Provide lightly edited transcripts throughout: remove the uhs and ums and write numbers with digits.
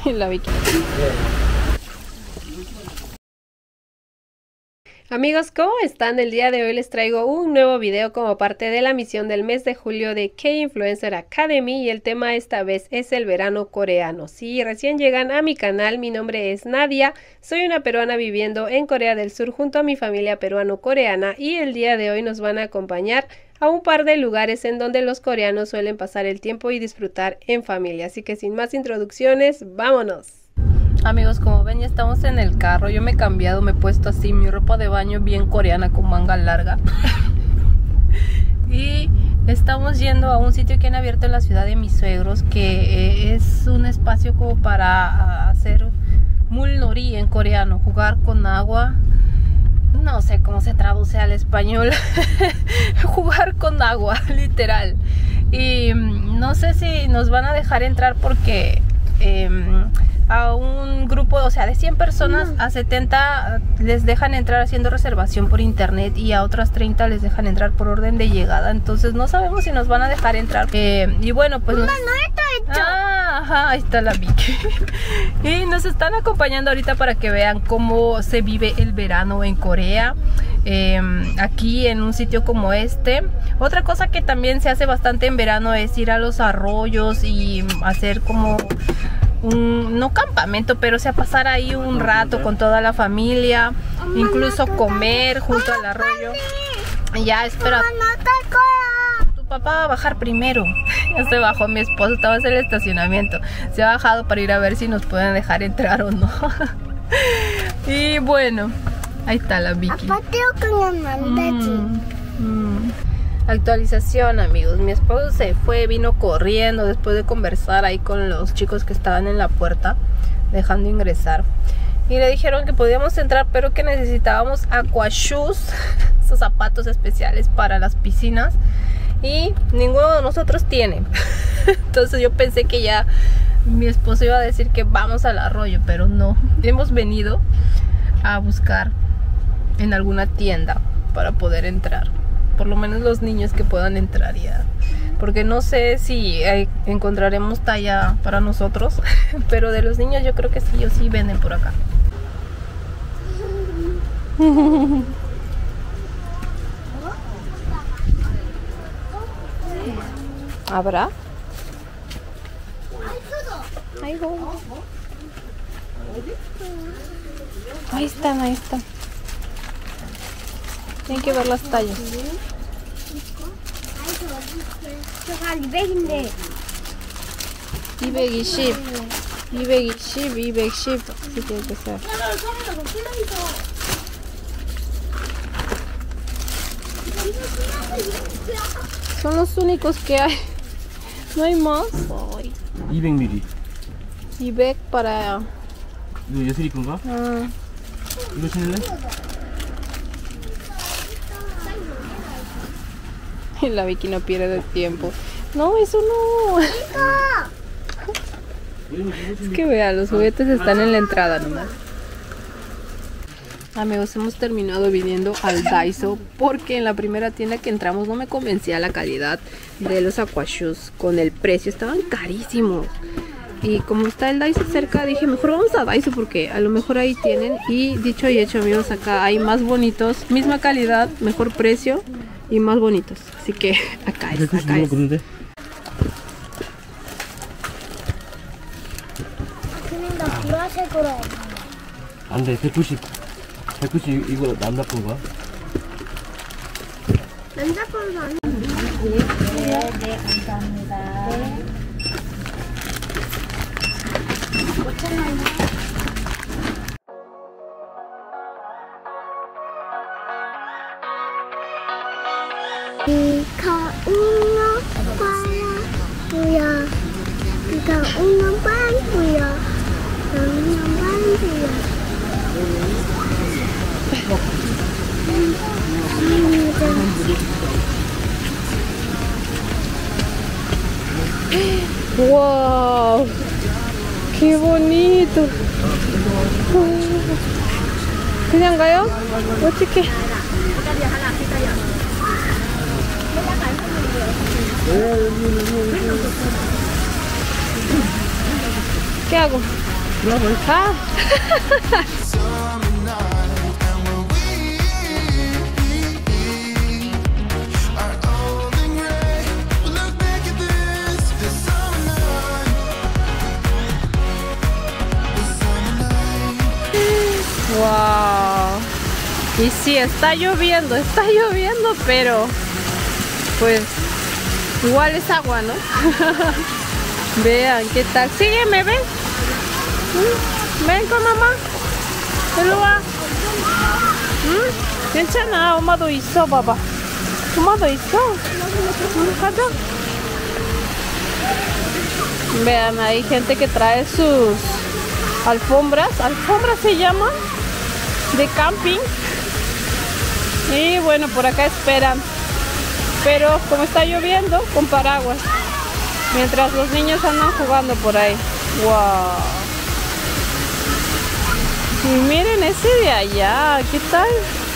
La Vicky. Amigos, ¿cómo están? El día de hoy les traigo un nuevo video como parte de la misión del mes de julio de K-Influencer Academy y el tema esta vez es el verano coreano. Si recién llegan a mi canal, mi nombre es Nadia, soy una peruana viviendo en Corea del Sur junto a mi familia peruano-coreana y el día de hoy nos van a acompañar a un par de lugares en donde los coreanos suelen pasar el tiempo y disfrutar en familia. Así que sin más introducciones, ¡vámonos! Amigos, como ven ya estamos en el carro. Yo me he cambiado, me he puesto así mi ropa de baño bien coreana con manga larga. Y estamos yendo a un sitio que han abierto en la ciudad de mis suegros, que es un espacio como para hacer mulnori en coreano, jugar con agua. No sé cómo se traduce al español. Jugar con agua, literal. Y no sé si nos van a dejar entrar porque a un grupo, o sea, de 100 personas, a 70 les dejan entrar haciendo reservación por internet y a otras 30 les dejan entrar por orden de llegada. Entonces no sabemos si nos van a dejar entrar. Y bueno, pues ajá, ahí está la Vicky. Y nos están acompañando ahorita para que vean cómo se vive el verano en Corea. Aquí en un sitio como este. Otra cosa que también se hace bastante en verano es ir a los arroyos y hacer como no campamento, pero o sea, pasar ahí un rato con toda la familia, incluso comer junto al arroyo. Ya, espera, tu papá va a bajar primero. Ya se bajó mi esposo, estaba en el estacionamiento, se ha bajado para ir a ver si nos pueden dejar entrar o no. Y bueno, ahí está la Vicky. Actualización, amigos, mi esposo se fue, vino corriendo después de conversar ahí con los chicos que estaban en la puerta dejando ingresar, y le dijeron que podíamos entrar pero que necesitábamos aqua shoes, esos zapatos especiales para las piscinas, y ninguno de nosotros tiene. Entonces yo pensé que ya mi esposo iba a decir que vamos al arroyo, pero no, hemos venido a buscar en alguna tienda para poder entrar, por lo menos los niños que puedan entrar ya, porque no sé si encontraremos talla para nosotros, pero de los niños yo creo que sí o sí venden por acá. ¿Habrá? Ahí están, ahí están. Hay que ver las tallas. 200인데 220, 220, 210. Así tiene que ser. Son los únicos que hay. No hay más. 200ml. 200 para... 이거 예슬이 건가? 이거 신을래? La Vicky no pierde tiempo. No, eso no. Es que vean, los juguetes están en la entrada nomás. Amigos, hemos terminado viniendo al Daiso porque en la primera tienda que entramos no me convencía la calidad de los aquashoes con el precio, estaban carísimos. Y como está el Daiso cerca, dije mejor vamos a Daiso porque a lo mejor ahí tienen. Y dicho y hecho, amigos, acá hay más bonitos, misma calidad, mejor precio y más bonitos. Así que acá es, acá es. 안 돼, 190. 190 이거 남자쁜 거야? 남자분도 아니고. 네, 감사합니다. 네. 5,000원이요. 비가 오면 바라보여, 비가 오면 바라보여, 오면 바라보여. ¡Wow! ¡Qué bonito! ¿그냥 가요? 어떡해? ¿Qué hago? Ah. Wow. Y sí, está lloviendo, pero pues igual es agua, ¿no? Vean qué tal. Sígueme, ven. Ven con mamá. 일로와. 괜찮아. 엄마도 있어, 봐봐. 엄마도 있어. 가자. Vean, hay gente que trae sus alfombras se llaman, de camping. Y bueno, por acá esperan. Pero como está lloviendo, con paraguas. Mientras los niños andan jugando por ahí. Wow. Y miren ese de allá, ¿qué tal?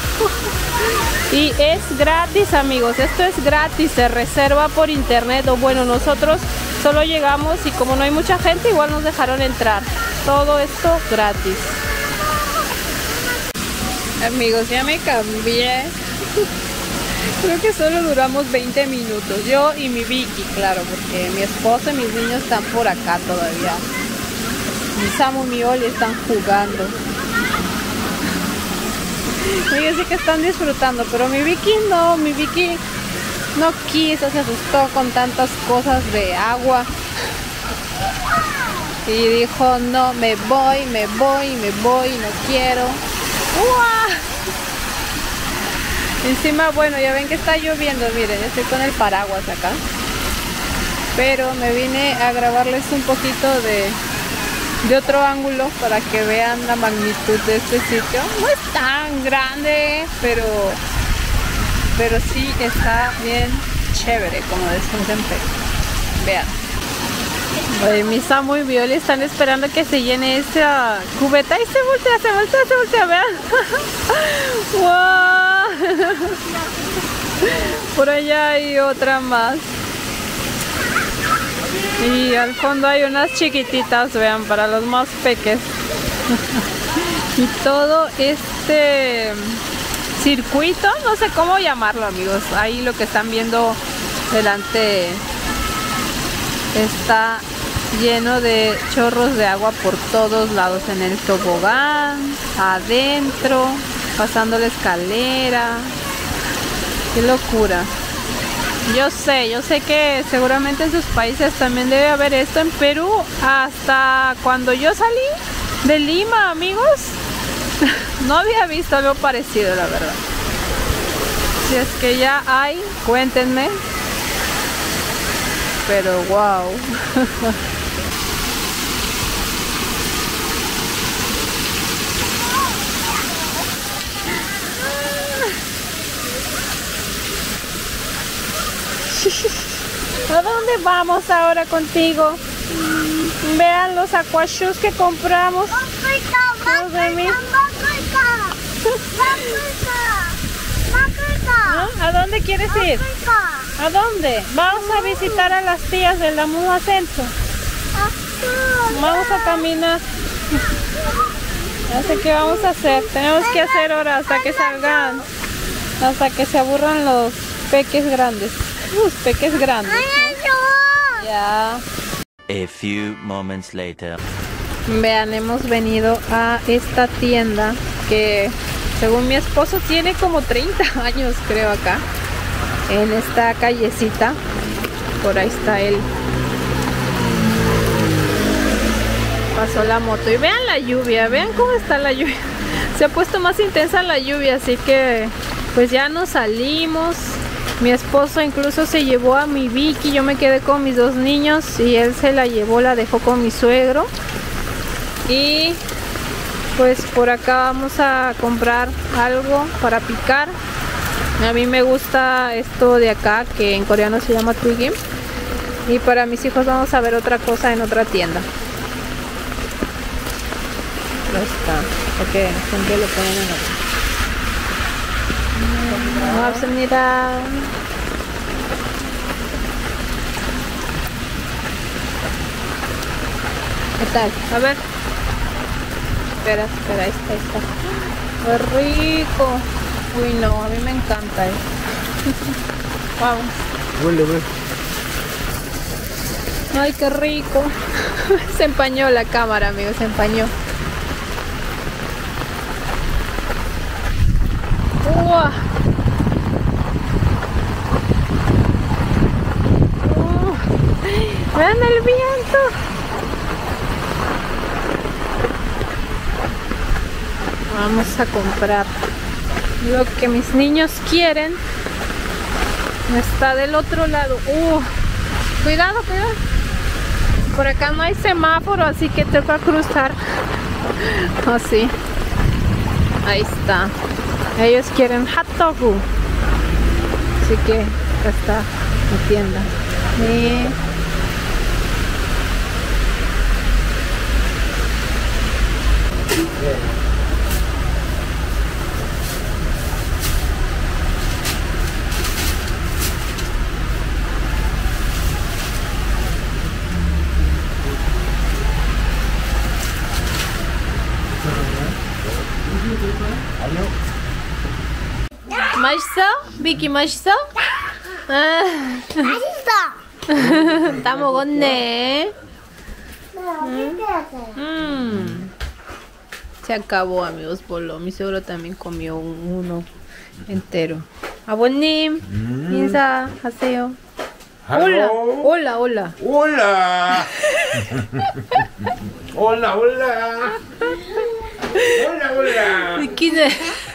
Y es gratis, amigos, esto es gratis, se reserva por internet. O bueno, nosotros solo llegamos y como no hay mucha gente, igual nos dejaron entrar. Todo esto gratis. Amigos, ya me cambié. Creo que solo duramos 20 minutos. Yo y mi Vicky, claro, porque mi esposo y mis niños están por acá todavía. Mi Samu y mi Oli están jugando. Ellos sí que están disfrutando, pero mi Vicky no quiso, se asustó con tantas cosas de agua. Y dijo, no, me voy, no quiero. ¡Uah! Encima, bueno, ya ven que está lloviendo, miren, estoy con el paraguas acá. Pero me vine a grabarles un poquito de otro ángulo para que vean la magnitud de este sitio. No es tan grande, pero sí está bien chévere, como decimos en Perú. Vean. Oye, mi Samu y Violi están esperando que se llene esa cubeta y se voltea, vean. ¡Wow! Por allá hay otra más. Y al fondo hay unas chiquititas, vean, para los más peques. Y todo este circuito, no sé cómo llamarlo, amigos. Ahí lo que están viendo delante está lleno de chorros de agua por todos lados, en el tobogán, adentro, pasando la escalera. ¡Qué locura! Yo sé que seguramente en sus países también debe haber esto. En Perú, hasta cuando yo salí de Lima, amigos, no había visto algo parecido, la verdad. Si es que ya hay, cuéntenme. Pero wow. ¿A dónde vamos ahora contigo? Vean los aquashoes que compramos. ¿No? ¿A dónde quieres ir? ¿A dónde? Vamos a visitar a las tías del Amuno Ascenso. Vamos a caminar. No sé qué vamos a hacer. Tenemos que hacer ahora hasta que salgan, hasta que se aburran los peques grandes. Los peques grandes. Ya. A few moments later. Vean, hemos venido a esta tienda que según mi esposo tiene como 30 años, creo, acá. En esta callecita. Por ahí está él. Pasó la moto. Y vean la lluvia. Vean cómo está la lluvia. Se ha puesto más intensa la lluvia. Así que pues ya nos salimos. Mi esposo incluso se llevó a mi Vicky. Yo me quedé con mis dos niños. Y él se la llevó, la dejó con mi suegro. Y pues por acá vamos a comprar algo para picar. A mí me gusta esto de acá, que en coreano se llama twigim. Y para mis hijos vamos a ver otra cosa en otra tienda. No está. Ok, siempre lo ponen en otro. 고맙습니다. ¿Qué tal? A ver. Espera, ahí está. ¡Qué rico! Uy, no, a mí me encanta esto. Vamos. Huele. Ay, qué rico. Se empañó la cámara, amigos, se empañó. ¡Uah! ¡Vean el viento! Vamos a comprar lo que mis niños quieren. Está del otro lado. Cuidado. Por acá no hay semáforo, así que toca cruzar. Así. Ahí está. Ellos quieren hot dog. Así que acá está la tienda. 맛있어? 비키 맛있어? 맛있어. 다 먹었네. Se acabó, amigos, Bolo. Mi suegro también comió uno entero. 아버님, 인사하세요. Hola. Hola. 비키는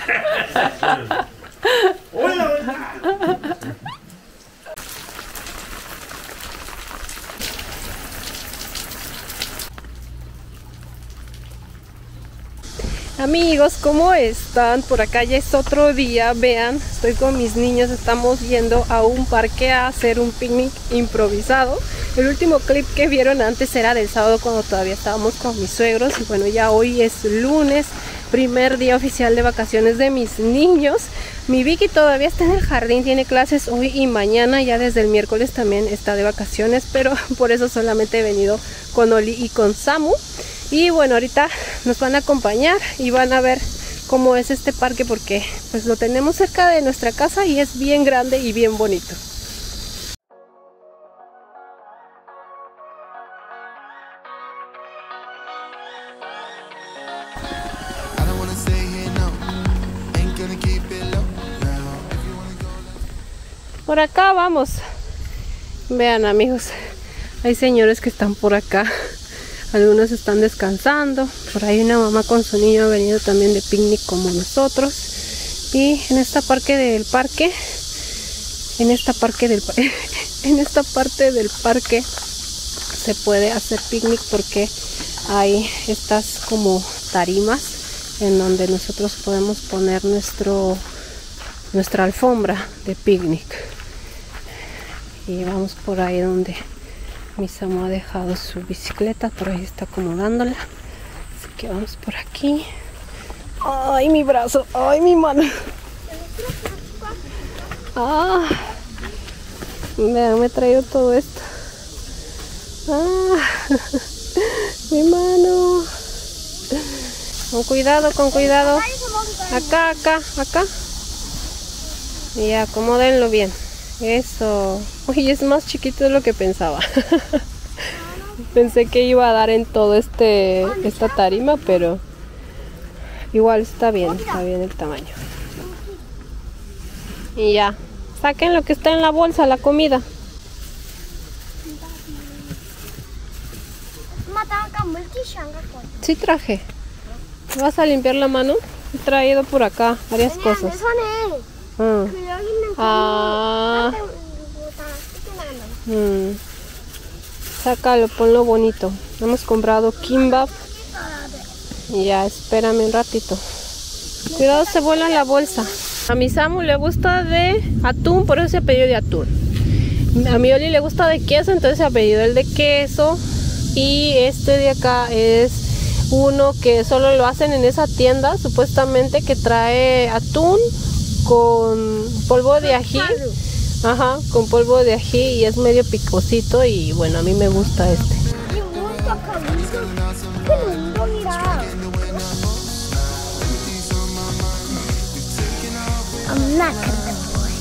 Amigos, ¿cómo están? Por acá ya es otro día. Vean, estoy con mis niños. Estamos yendo a un parque a hacer un picnic improvisado. El último clip que vieron antes era del sábado, cuando todavía estábamos con mis suegros. Y bueno, ya hoy es lunes, primer día oficial de vacaciones de mis niños. Mi Vicky todavía está en el jardín, tiene clases hoy y mañana. Ya desde el miércoles también está de vacaciones, pero por eso solamente he venido con Oli y con Samu. Y bueno, ahorita nos van a acompañar y van a ver cómo es este parque, porque pues lo tenemos cerca de nuestra casa y es bien grande y bien bonito. Por acá vamos. Vean, amigos, hay señores que están por acá. Algunos están descansando. Por ahí una mamá con su niño ha venido también de picnic como nosotros. Y en esta parte del parque se puede hacer picnic, porque hay estas como tarimas en donde nosotros podemos poner nuestra alfombra de picnic. Y vamos por ahí donde mi Samu ha dejado su bicicleta, por ahí está acomodándola. Así que vamos por aquí. ¡Ay, mi brazo! ¡Ay, mi mano! ¡Ah! Vean, me he traído todo esto. ¡Ah! ¡Mi mano! Con cuidado, con cuidado. Acá. Y acomódenlo bien. Eso. Uy, es más chiquito de lo que pensaba. Pensé que iba a dar en todo esta tarima, pero igual está bien el tamaño. Y ya, saquen lo que está en la bolsa, la comida. Sí traje. ¿Vas a limpiar la mano? He traído por acá varias cosas. Sácalo, ponlo bonito. Hemos comprado kimbap. Y ya, espérame un ratito. Cuidado, se vuela la bolsa. A mi Samu le gusta de atún, por eso se ha pedido de atún. A mi Oli le gusta de queso, entonces se ha pedido el de queso. Y este de acá es uno que solo lo hacen en esa tienda, supuestamente, que trae atún con polvo de ají. Ajá, con polvo de ají, y es medio picosito, y bueno, a mí me gusta este. Nácar.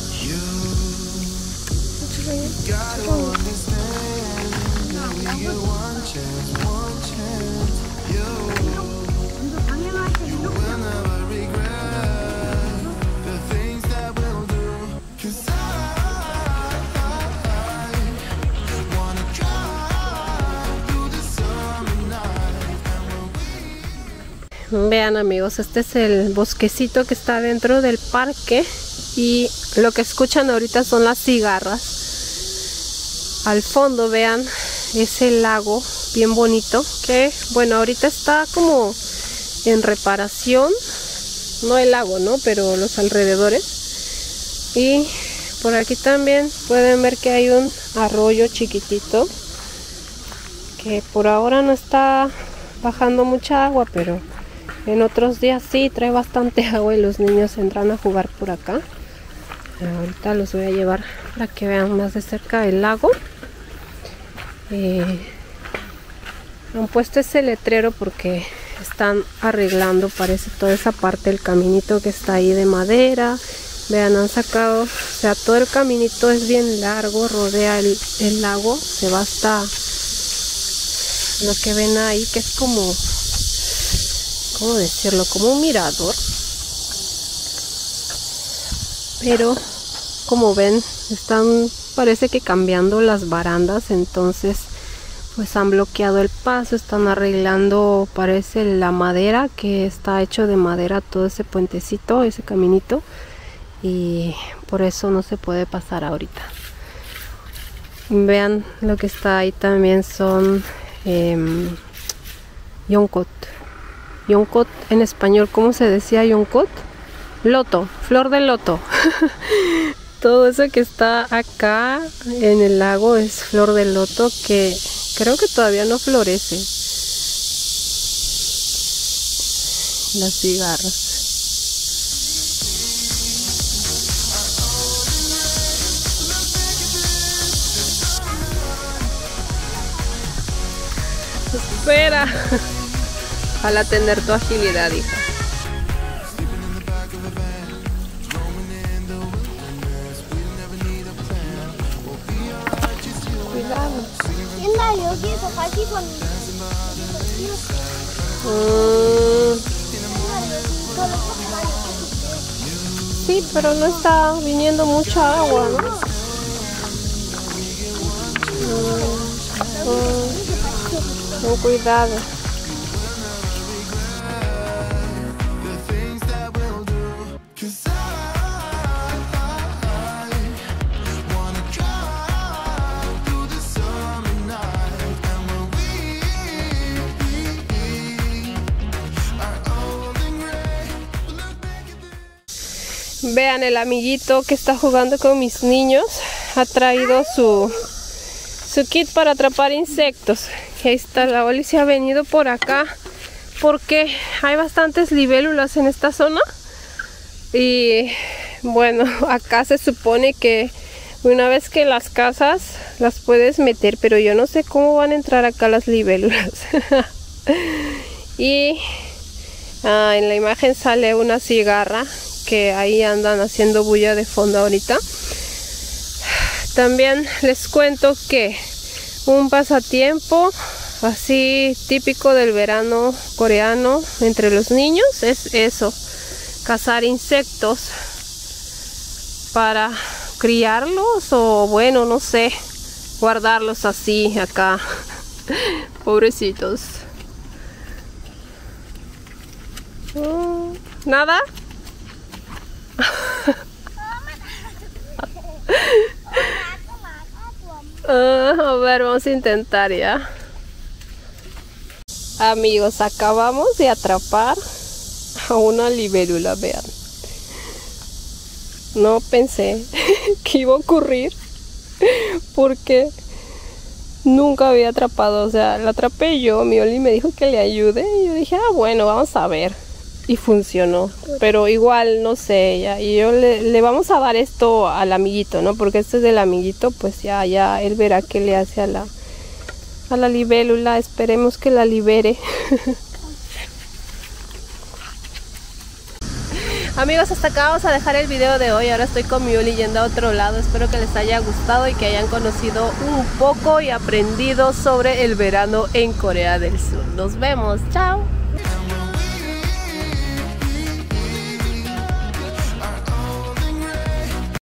Vean amigos, este es el bosquecito que está dentro del parque y lo que escuchan ahorita son las cigarras. Al fondo vean, es el lago bien bonito que bueno, ahorita está como en reparación, no el lago, ¿no? Pero los alrededores. Y por aquí también pueden ver que hay un arroyo chiquitito que por ahora no está bajando mucha agua, pero en otros días sí, trae bastante agua y los niños entran a jugar por acá. Ahorita los voy a llevar para que vean más de cerca el lago. Han puesto ese letrero porque están arreglando, parece, toda esa parte del caminito que está ahí de madera. Vean, han sacado, o sea, todo el caminito es bien largo, rodea el lago, se va hasta lo que ven ahí, que es como, ¿cómo decirlo? Como un mirador. Pero como ven, están, parece que cambiando las barandas, entonces pues han bloqueado el paso, están arreglando, parece, la madera, que está hecho de madera todo ese puentecito, ese caminito, y por eso no se puede pasar ahorita. Vean, lo que está ahí también son yoncot. Yoncot en español, ¿cómo se decía yoncot? Loto, flor de loto. Todo eso que está acá en el lago es flor de loto, que creo que todavía no florece. Las cigarras. Espera. Ojalá tener tu agilidad, hija. Cuidado. Sí, pero no está viniendo mucha agua, ¿no? Con cuidado. Vean, el amiguito que está jugando con mis niños ha traído su kit para atrapar insectos. Ahí está, la Oli se ha venido por acá porque hay bastantes libélulas en esta zona. Y bueno, acá se supone que una vez que las cazas las puedes meter, pero yo no sé cómo van a entrar acá las libélulas. Y en la imagen sale una cigarra, que ahí andan haciendo bulla de fondo ahorita. También les cuento que un pasatiempo así típico del verano coreano entre los niños es eso, cazar insectos para criarlos, o bueno, no sé, guardarlos así acá. Pobrecitos. ¿Nada? A ver, vamos a intentar ya. Amigos, acabamos de atrapar a una libélula, vean. No pensé que iba a ocurrir porque nunca había atrapado, o sea, la atrapé yo, mi Oli me dijo que le ayude y yo dije, bueno, vamos a ver. Y funcionó, pero igual no sé, ya, y yo le vamos a dar esto al amiguito, ¿no? Porque este es del amiguito, pues ya él verá qué le hace a la libélula. Esperemos que la libere. Amigos, hasta acá vamos a dejar el video de hoy. Ahora estoy con mi Uli yendo a otro lado. Espero que les haya gustado y que hayan conocido un poco y aprendido sobre el verano en Corea del Sur. Nos vemos, chao.